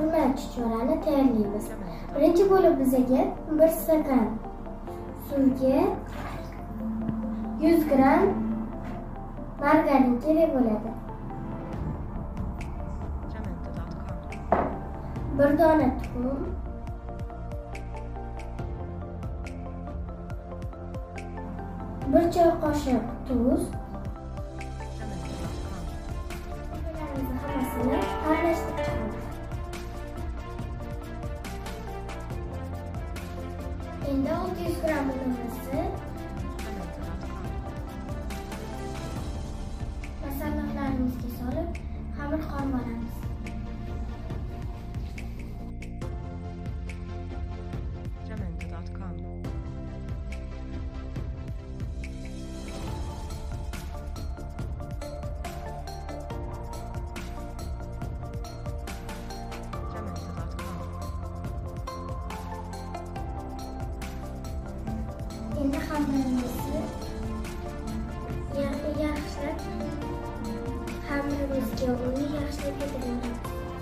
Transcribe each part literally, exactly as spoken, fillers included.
qovurma chuchvarani tayyorlaymiz. Birinchi bo'lib bizga bir stakan suvga yuz gram margarin kerak bo'ladi. bir dona tuxum, bir choy qoshiq tuz, hammasini aralashtirib chiqamiz. Endi olti yuz gram unimizni masalliqlarimizga solib xamir qorib olamiz. Endi xamirimizni yaxshilab xamirimizga uni yaxshilab yediramiz.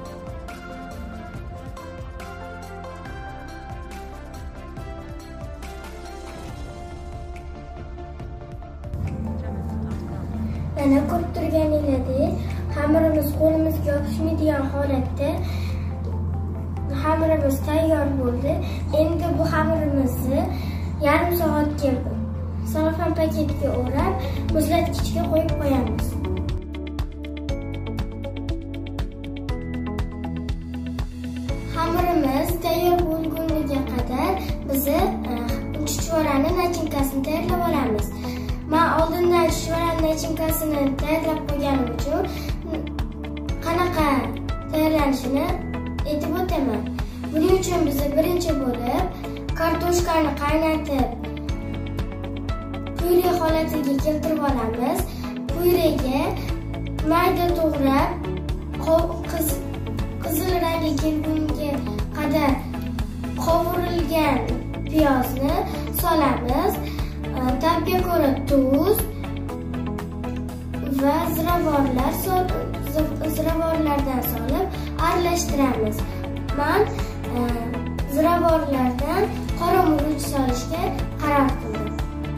Mana ko'rib turganingizdek, xamirimiz qo'limizga yopishmaydigan holatda xamirimiz tayyor bo'ldi. Endi bu xamirimizni yarim soatga salofan paketiga o'rab, muzlatgichga qo'yib qo'yamiz. Xamirimiz tayyor bo'lguniga qadar biz chuchvarani nachinkasini tayyorlab olamiz. Men oldindan chuchvarani nachinkasini tayyorlab qo'yganim uchun qanaqa tayyorlanishini aytib o'taman. Buning uchun biz birinchi bo'lib kartoshkani qaynatib pyure holatiga keltirib olamiz. Pyurega mayda to'g'rab, qizil rangga kelgunga qadar qovurilgan piyozni solamiz. Tabga ko'ra tuz va ziravorlar ziravorlardan solib aralashtiramiz. Men ziravorlardan qora murch solishga qaror qildim.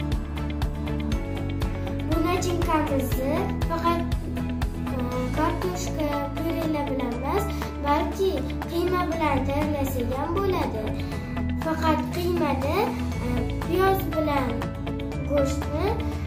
Bu nachinkamizni faqat kartoshka pyurelar bilan emas, balki qiyma bilan tayyorlasak ham bo'ladi. Faqat qiymada piyoz bilan go'shtni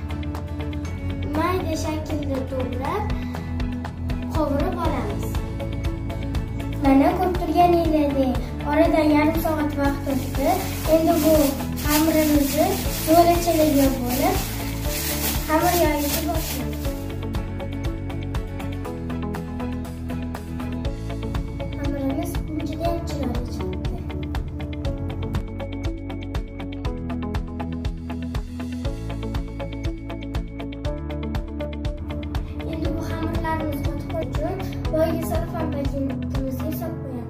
mayda shaklda to'g'rab qovurib olamiz. Mana ko'rib turganingizdek, oradan yarim soat vaqt o'tdi. Endi bu xamirimizni yo'lachalarga bo'lib, xamir yoyishni boshlaymiz. Xamirimiz juda ham chiroyli chiqdi. Endi bu xamirlarimizni qotib uchun boyagi salofan paketimizga solib qo'yamiz.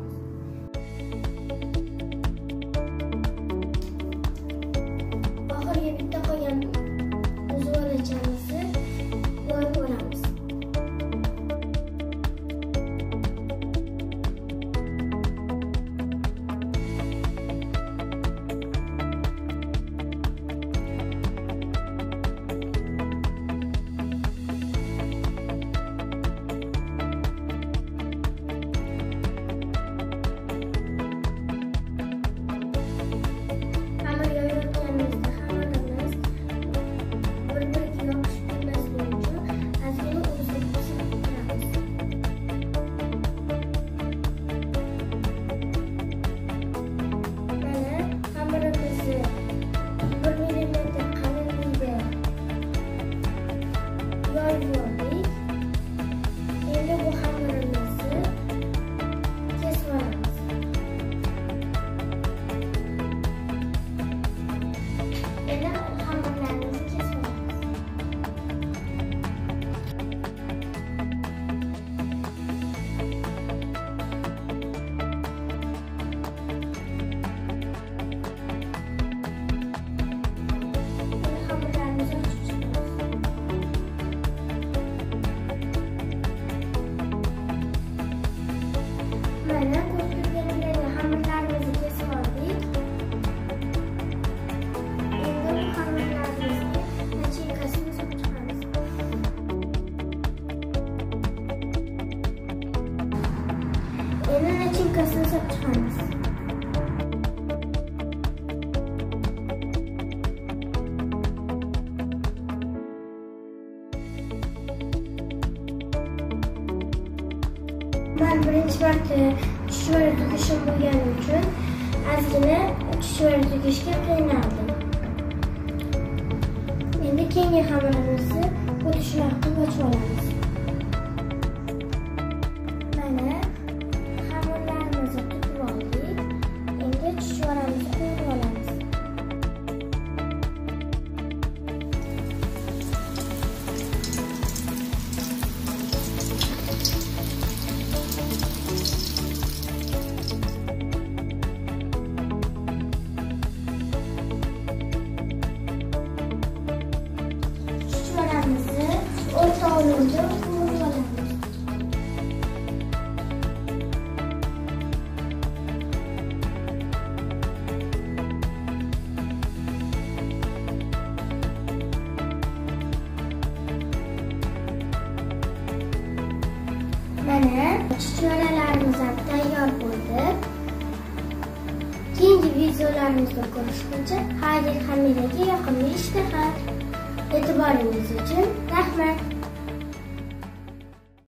Oxirgi bitta qolgan zo'rachamizni yoyib olamiz. Mana sumkasini solib chiqamiz. Men birinchi marta chuchvara to'kishim bo'lgani uchun ozgina chuchvara to'kishga qiynaldim. Endi keyingi xamirimizni xuddi shunaqa qilib ochib olamiz. Mana xamirlarimizni to'kib oldik. Endi chuchvaramizni qo'yib olamiz. Chuchvaramizni o'rta olovda qovurib olamiz. Mana chuchvaralarimiz ham tayyor bo'ldi. Keyingi videolarimizda ko'rishguncha xayr, hammaga yoqimli ishtaha. E'tiboringiz uchun rahmat.